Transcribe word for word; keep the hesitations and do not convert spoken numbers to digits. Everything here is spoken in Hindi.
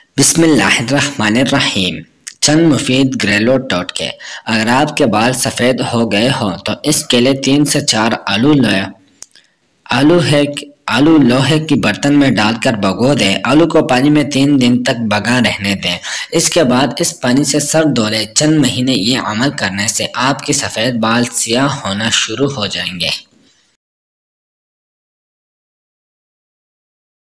बिस्मिल्लाहिर्रहमानिर्रहीम। चंद मुफीद घरेलू टोटके। अगर आपके बाल सफ़ेद हो गए हो तो इसके लिए तीन से चार आलू लोए आलू है आलू लोहे की बर्तन में डालकर भगो दें। आलू को पानी में तीन दिन तक भगा रहने दें। इसके बाद इस पानी से सर धो लें। चंद महीने ये अमल करने से आपके सफ़ेद बाल सियाह होना शुरू हो जाएंगे।